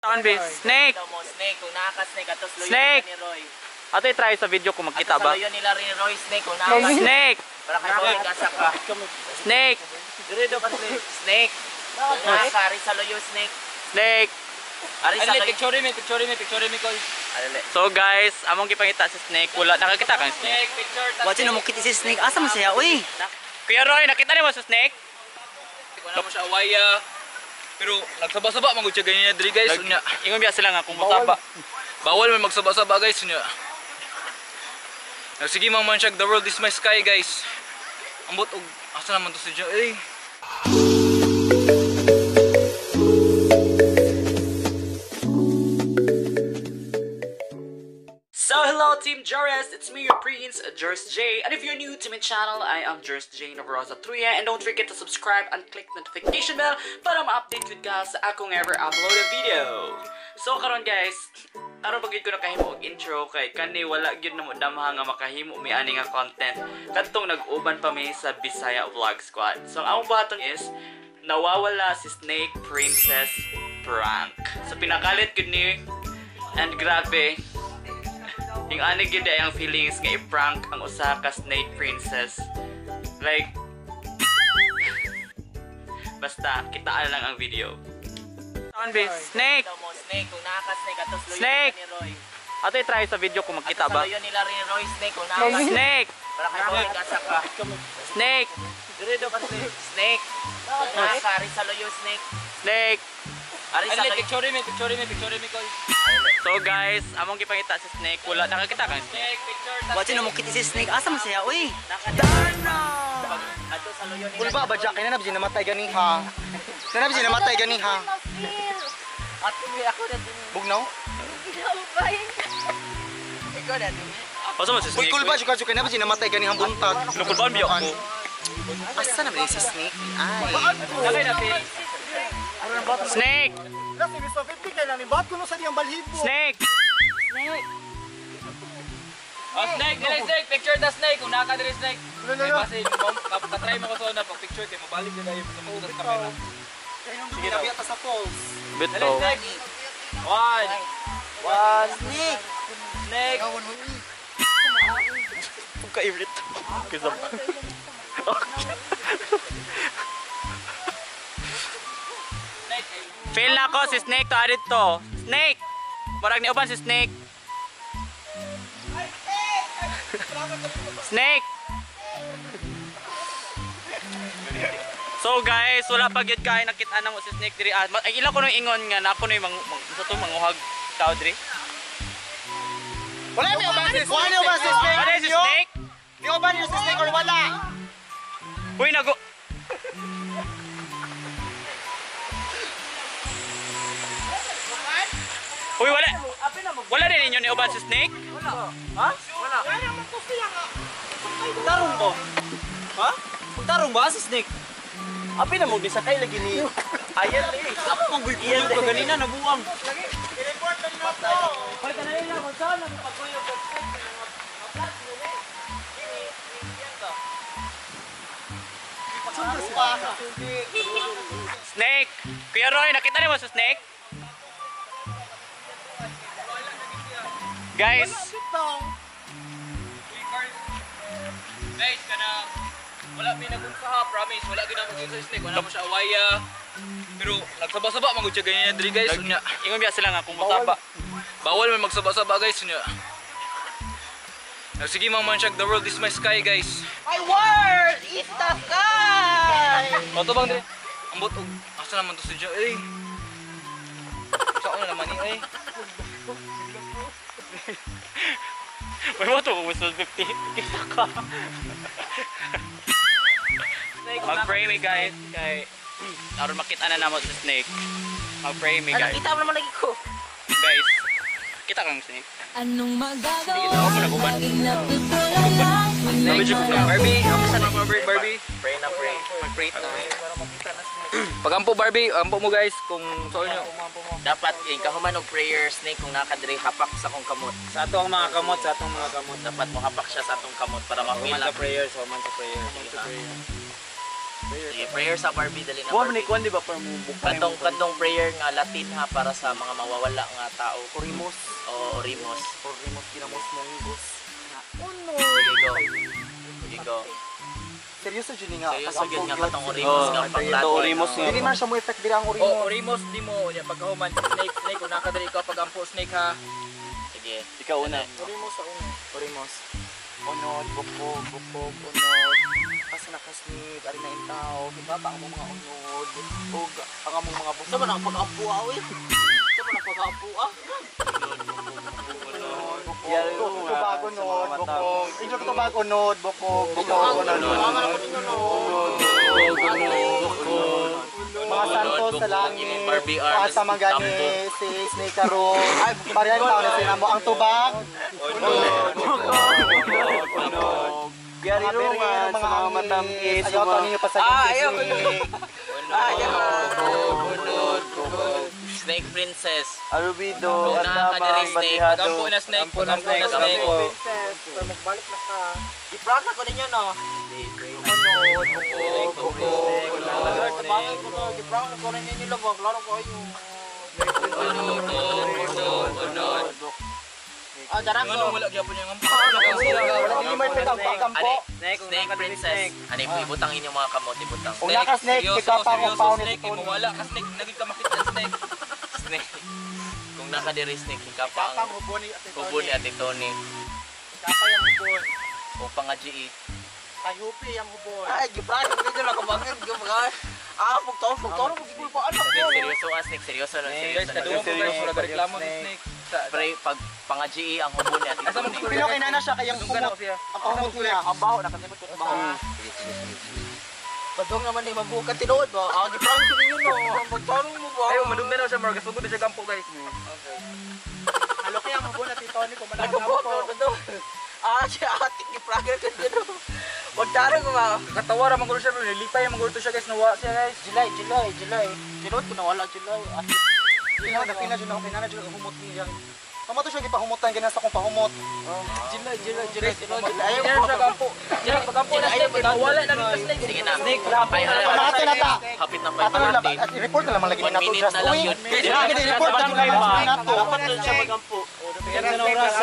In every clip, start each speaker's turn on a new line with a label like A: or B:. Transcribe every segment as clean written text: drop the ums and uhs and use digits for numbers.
A: Snake!
B: Snake, kung nakaka-snake, atos luyo
A: Snake!
B: ni Roy.
A: Ato i-try sa video kung magkita ba?
B: Atos luyo nila rin Roy, Snake, kung nakaka-snake.
A: Snake!
B: Para kayo mga kasa ka.
A: Snake!
B: Diredo ka, Snake. Snake! Kung nakaka-ari sa luyo, Snake.
A: Snake!
B: Ari sa luyo.
C: Picture me, Col.
A: So guys, among gipangita si Snake. Wala, nakakita kang Snake.
B: Watch na mo kiti si Snake. Asa man siya, uy?
A: Kuya Roy, nakita niyo mo si Snake?
C: Wala mo siya awaya. Pero nagsaba-saba magud siya ganyan diri guys. Unya.
A: Ingon biya sila nga kung mutaba.
C: Bawal man magsaba-saba guys unya. Sige man siya, the world is my sky guys. Ambot og asa naman to si Joe.
A: So hello Team Jores, it's me your Prince, Jers J. And if you're new to my channel, I am Jers J Navarroza Truya. And don't forget to subscribe and click notification bell para ma-update with ka sa akong ever upload a video. So karon guys, aron pagid ko nakahimo og intro kay kani wala gyud na mo damha nga makahimo mi ani nga content. Kadtong nag-uban pa mi sa Bisaya Vlog Squad. So ang buhaton is nawawala si Snake Princess prank. So pinakalit gud ni and grabe. Yung ani gyud ay ang feelings nga i-prank ang usa ka Snake Princess. Like basta kitaan lang ang video. Snake!
B: Snake, kung nakaka-snake, atos luyo
A: Snake!
B: ni Roy.
A: Ato i-try sa video kung magkita ba?
B: Atos luyo nila rin Roy, Snake, kung nakaka-snake.
A: Snake!
B: Para kayo mga kasa ka.
A: Snake!
B: Diredo ka, Snake. Snake! Kung nakaka-ari sa luyo, Snake.
A: Snake!
B: Ari sa luyo.
C: Picture me, Col.
A: So guys, among gipangita si Snake. Wala, nakakita kang Snake.
B: Watch na mo kiti si Snake. Asa man siya, uy? Ato sa luyo nila.
D: Kulba ba kaya na namatay gani ha. Nanabisi namatay gani ha.
B: Ato ako na din.
D: Bugnaw?
B: Ikaw na din.
A: Asa man si
D: Uy
A: Snake?
D: kulba jud kaya na namatay gani hang buntag.
A: Nakulbaan biya ako.
D: Asa na ba si Snake? Ay.
A: Nakay natin. Snake!
D: Lasi Mr. 50 kay lang ni bat kuno sa diyang balhibo.
A: Snake!
C: Snake, Snake, picture the Snake. Kung naka diri Snake. Ay base ka-try mo ko so na pag picture kay mabalik na dayon sa mga camera.
D: Sige na biya ta sa falls.
A: Bito.
C: One.
B: Snake!
C: Snake.
A: Pagka-irit. Kasi Feel na ko si Snake to adit to. Snake! Marag ni uban si Snake. Snake! So guys, wala pa gyud kay nakita na mo si Snake diri. Ay ila ko nung ingon nga na ako no manguhag tao diri.
D: Wala mi ba si Snake? Wala ba si Snake?
A: Wala si Snake?
D: Di ba ni si Snake or wala?
A: Uy nago. Uy wala. Wala din ninyo ni uban si Snake?
C: Ha? Wala. Tarong ko. Ha? Tarong ba si Snake?
A: Api na mo di sakay lagi ni.
C: Ayan eh. Ako mang gulpuyog ko ganina nabuang.
D: I-report na nimo to.
C: Hoy kanay na mo saan nang pagkuyog ko.
A: Snake! Kuya Roy, nakita niyo mo si Snake? Guys!
C: Guys, kana wala mi nagunsa ha, promise. Wala gyud na maging sa Snake. Wala mo siya awaya. Pero nagsaba-saba magud siya ganyan diri guys. Unya.
A: Ingon biya sila nga kung mutaba.
C: Bawal man magsaba-saba guys unya. Sige man siya, the world is my sky guys.
B: My world is the sky!
C: Oto bang dire? Ambot og asa naman to si Joe. Saan na naman ni
A: May mo ito kung whistle 50. Kita ka. Mag-pray me guys. Kay aron makita na namo si Snake. Mag-pray me guys.
B: Kita mo naman lagi ko.
A: Guys, kita kang Snake.
E: Anong magagawa?
A: Ako na guban.
C: Medyo ko na Barbie, ako sa nang Barbie.
B: Pray na pray.
C: Mag-pray na. Pagampo Barbie, ampo mo guys kung saan nyo.
B: Dapat yung kahuman og prayer, Snake, kung nakadiri hapak sa akong kamot.
C: Sa atong mga kamot, sa atong mga kamot.
B: Dapat mo hapak siya sa atong kamot para ma-feel
C: Human
B: na
C: sa prayer, so human sa prayer.
B: Sige, prayer sa Barbie dali na.
D: Kuha
B: Barbie.
D: ni kuan di ba para mo bukay.
B: Kantong prayer nga Latin ha para sa mga mawawala nga tao.
D: Orimos.
B: Oo, Orimos.
D: Orimos kinamos mong bus.
B: Sige, go. Sige, go.
D: Seryoso jud nga.
B: Seryoso yun nga katong Orimos nga panglato.
D: Orimos nga. Dili man siya mo effect dira ang
C: Oh,
D: Orimos.
C: Orimos di mo ya pagkahuman snake kung nakadiri ka pag ampo snake ha.
B: Sige.
D: Ikaw una.
C: Orimos sa una.
D: Orimos. Unod, bukog, unod. Asa na kasnib, ari na intaw, diba pa ang mga unod, ug ang among mga bukog.
B: Sa man ang pag-apuaw eh. Sa man ang pag-apuaw.
D: Tubag unod, bukog. Injo tubag unod, bukog, mga santos sa langit, paasa magani si Snake Caro. Parihan tao na sinamo ang tubag. Gari Roman, mga matamis, ayaw to ninyo pasagin si Snake.
B: Snake Princess.
D: Arubido,
B: Kung nakakadiri snake,
C: Pag-ampo na snake, pag-ampo na snake.
D: Magbalik na ka.
B: I-prank na ko ninyo no. Oh, darang
C: Ano
B: ko.
C: wala gyapon yung ampo.
D: Hindi mo ipitang pagkampo.
B: Snake Princess. Ano ibutang inyong mga kamot, ibutang.
D: Una ka Snake, ikaw pa kung paon
C: snake,
D: ito.
C: mawala ka snake, naging ka makita snake.
B: Snake. Kung nakadiri snake, ikapa ang
D: hubon ni Ate
B: kubo ni Ate Tony.
D: Ikapa yung hubon.
B: O pang-GE.
D: Kahupi yung hubon.
B: Ay, gipran, hindi nyo lang kumangin. Ah, pagtawag, magiging pa anak ko. Seryoso ka, Snake. Seryoso na,
C: Guys,
B: seryoso
C: kaduwa
B: na.
C: ko guys, wala ka reklamo sa snake.
B: Pre, pag pang-GE ang hubo ni Ate Tony.
D: Pinokay na siya kayang kumot. Ang kumot niya. Ang baho, nakasimot ko sa baho.
B: Badong naman ni mabuka tinuod ba? Ah, gipran ko ninyo no. Magtarong mo ba?
C: Ayaw, madugna na siya, Marcus. Sugod na siya kampo guys.
D: Halo kaya ang hubon at Tony kung
B: Nagbubuto. Ah, siya ating gipragan ka dito. Magtarong mo ba?
C: Katawa ra mangulo siya, nilipay mangulo siya guys, nawa siya guys.
B: July. Tinuod ko nawala July.
D: Pinadyo na ang humot niya. Pamato siya gipahumutan ganyan sa kong pahumot.
B: July.
C: Ayaw siya kampo. Siya pagkampo na snake, nawala na rin snake.
B: Sige na.
C: Snake,
B: Ay,
D: Pamahati na ta.
B: Hapit na
D: Ato na
B: 5
D: lang. I-report na naman lagi
B: 1
D: na to.
B: minute
D: Just
B: na lang
D: uwi.
B: yun.
D: I-report na naman na to.
B: Dapat doon siya magampo.
C: Yan na orasa.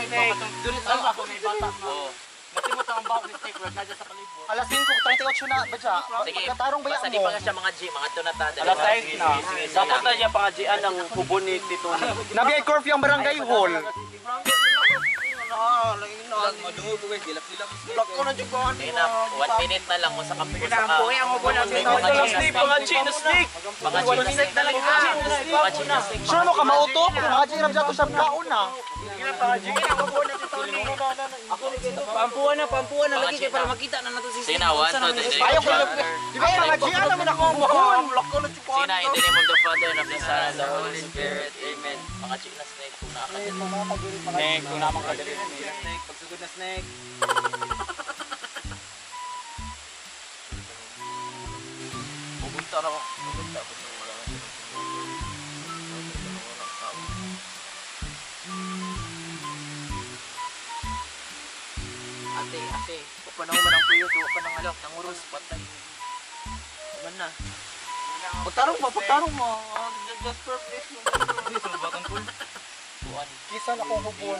B: Oo.
D: Natimot ang baho ni Snake. Wag na dyan sa palibot. Alas 5:38 na ba siya?
B: Sige.
D: Pagkatarong ba
B: Basta
D: yan
B: di
D: mo?
B: pa nga siya mga G, mga tunata.
D: Alas 6 na.
B: Dapat na
E: niya pangadjian ng hubon ni Tito.
D: Nabiyay curfew ang barangay hall.
C: Madungo ko guys, dilak-dilak snake.
B: Sige na, 1 minute na lang mo sa kampo sa ka.
D: ang hubo na
E: Pangadji na snake.
B: Mga G na snake. Mga G na snake.
D: Sure mo ka mautok? Mga ginam dyan to siya kaon na.
E: Pampuan na
B: Lagi kayo para makita na nato si Sige na, 1, 2, 3.
D: Ayaw ko lang. Di ba mga ginam naman ako buhon?
B: Sige na, in the name of the Father and of the Son and the Holy Spirit. Amen. Mga G na snake. Kung nakakadiri.
C: Snake, kung naman kadali na snake, pagsugod na snake.
B: Pupunta na ako. Pupunta ako sa wala na. Ate.
E: Panahon man ang puyo, tuwa pa ng alok, nanguros, patay. Aman na.
B: Pagtarong mo. Just for place mo.
C: Hindi, sa batang pool.
B: Tuan.
D: Kisan akong hubon.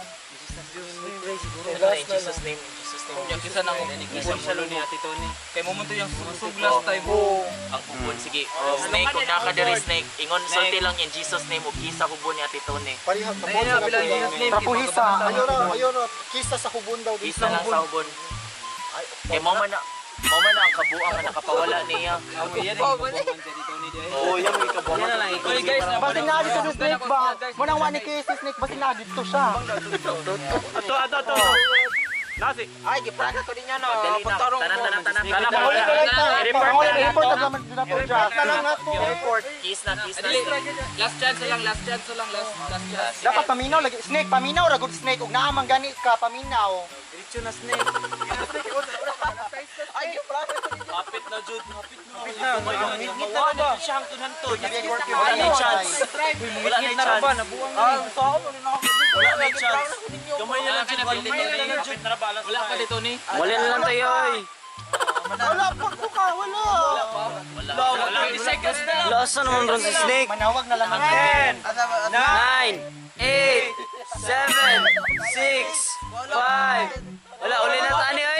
B: In Jesus name.
C: Yung kisa na akong kisang salo ni Ate Tony. Kaya mo yung susug last time.
B: Ang hubon. Sige. Snake, kung nakadiri snake. Ingon, sulti lang in Jesus name. O kisa hubon ni Ate Tony.
D: Parihag
C: Ayun na, bilang Jesus name.
D: Trapuhisa. Ayaw na. Kisa sa hubon daw.
B: Kisa lang sa hubon. Kaya mo man ang kabuang na nakapawala niya.
E: Oo, yan may kabuhan.
C: Yan na lang. Oy guys,
D: Basin na dito si Snake ba? Munang wani kay si Snake, basin na dito siya.
E: Ito. Nasi.
B: Ay, gipraga ko din yan. Pagtarong mo.
E: Tanan.
D: Report na naman din ako dyan.
B: Report. Kiss na.
C: Last chance lang. Last chance.
D: Dapat paminaw lagi. Snake, paminaw ra good Snake. Ug naamang gani ka paminaw.
E: Diretso na snake.
B: Ay, gipraga ko din yan.
E: Kapit na, Jud.
B: Mawala na siya ang tunanto.
D: Wala na chance.
E: Wala na chance. Wala na chance. Gamay na lang, Jud.
C: Wala ka dito ni.
E: Wala na lang tayo, ay.
D: Wala pa ko ka, wala.
C: Wala. 30 seconds na lang.
B: Lasa naman ron si Snake.
D: Manawag na lang ang
B: 9, 8, 7, 6, 5. Wala, uli na tani ay.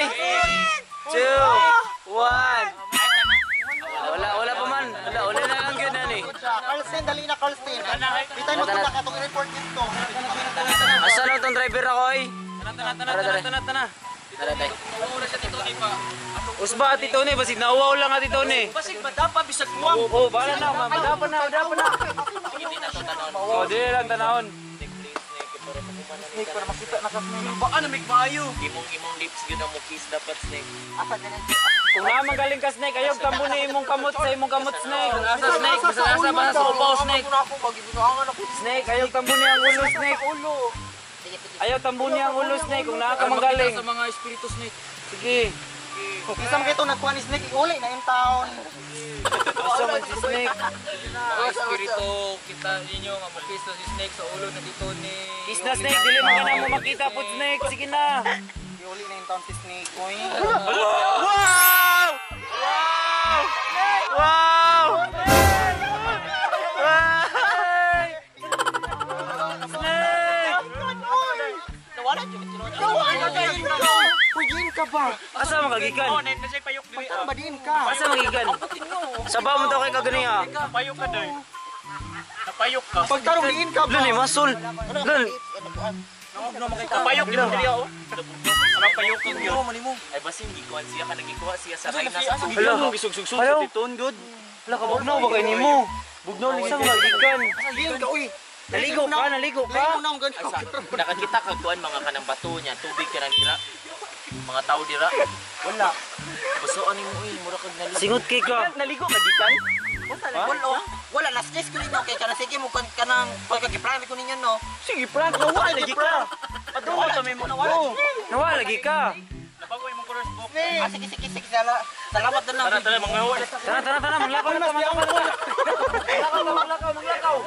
B: 2, 1. Wala pa man. Wala, uli na lang yun yan eh.
D: Carlstein, dali na Carlstein. Kita mo kung nakatong report dito.
B: Asa na itong driver ako ay?
C: Tana.
B: Tara tayo.
C: Oras sa Tito ni pa.
E: Usba ati Tony, basig nawaw lang ati Tony.
C: Basig madapa bisag kuwang.
E: Oo, bala na, madapa na.
C: Hindi na to tanon.
E: Oo, dili lang tanahon.
D: Snake, para makita na ka Snake.
C: Baka na maayo.
B: Imong lips yun ang mukis dapat Snake.
D: Asa ganyan.
E: Kung naman galing ka Snake, ayog tambo ni imong kamot sa imong kamot Snake.
C: Asa Snake, basta sa upaw Snake.
E: Snake, ayog tambo ni ang ulo Snake. Ayaw tambo niya ang ulo Snake kung nakakamanggaling.
C: Sa mga espiritu Snake.
E: Sige.
D: Isa mo kayo nagkuha ni Snake, uli na yung taon.
E: Asa man si Snake.
C: Mga espiritu, kita ninyo nga mukis na si Snake sa ulo na Tito ni.
E: Kiss na Snake, dili man ka na mo makita po Snake. Sige na.
D: Uli na yung taon si Snake, oy.
B: Wow! Wow!
D: Pwedin ka ba?
B: Asa magagikan?
D: Pagtan ba din ka?
B: Asa magikan? Sabaw mo daw kay kagani ha.
C: Napayok ka doy. Napayok ka.
D: Pagtarong diin ka ba?
B: Lul, masul. Lul.
C: Napayok din mo dili ako. Napayok ka gyud.
B: Ay basin gikuan siya ka nagikuha siya sa kay
E: Hello, gisug-sug-sug sa titon good. Wala ka bugnaw ba kay nimo? Bugnaw lisang magikan.
D: Diin ka, uy.
E: Naligo ka.
D: Ligo na ang ganito.
B: Nakakita kag kuan mga kanang bato niya, tubig ka nang dira. Mga tao dira.
D: Wala.
B: Basuan nimo mura kag naligo.
E: Singot kay ka. Naligo ka gikan?
D: Wala, na-stress ko ninyo kay kana sige mo kanang pagkagiplan ko ninyo no.
E: Sige, prank na wala lagi ka.
D: Padungol sa mo nawala.
E: Nawala lagi ka.
C: Nabago imong colors book.
D: Sige, salamat na lang.
C: Tara mga wala.
E: Tara, manglakaw na manglakaw.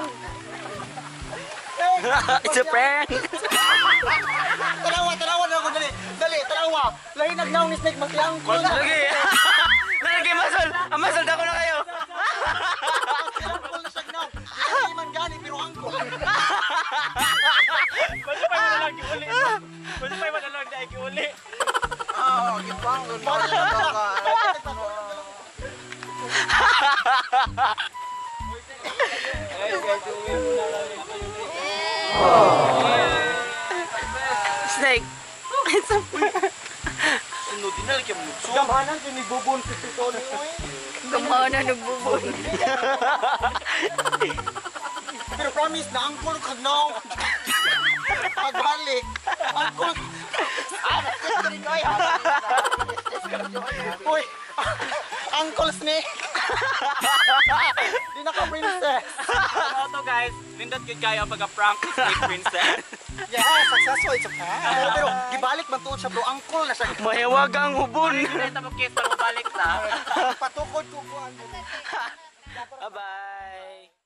B: It's a prank.
D: Tarawa na ako dali, tarawa. Lahi nagnaw ni Snake magtiang ko.
B: Lagi. Nalagi masol. Ang masol dako na kayo.
D: Angkol na siya gnaw. Hindi man gani pero angkol.
C: Basta pa mo lang giuli. Basta pa mo lang dai giuli.
D: Gipang. Para na ka.
B: Snake.
C: Sunod din na kay mo.
D: Gamhanan kini bubon si Tony.
B: Kamana nagbubon.
D: Pero promise na angkol kag naw. Pagbalik. Angkol. Uy. Uncle Snake. Di na ka princess.
C: Auto guys, nindot gid kayo ang pagka-prank Snake Princess.
D: Yeah, successful. It's okay. Pero gibalik man tuod siya bro. Uncle na siya.
B: Mahewag ang hubon.
C: Kita mo kiss para mabalik sa.
D: Patukod ko kuan.
B: Bye-bye.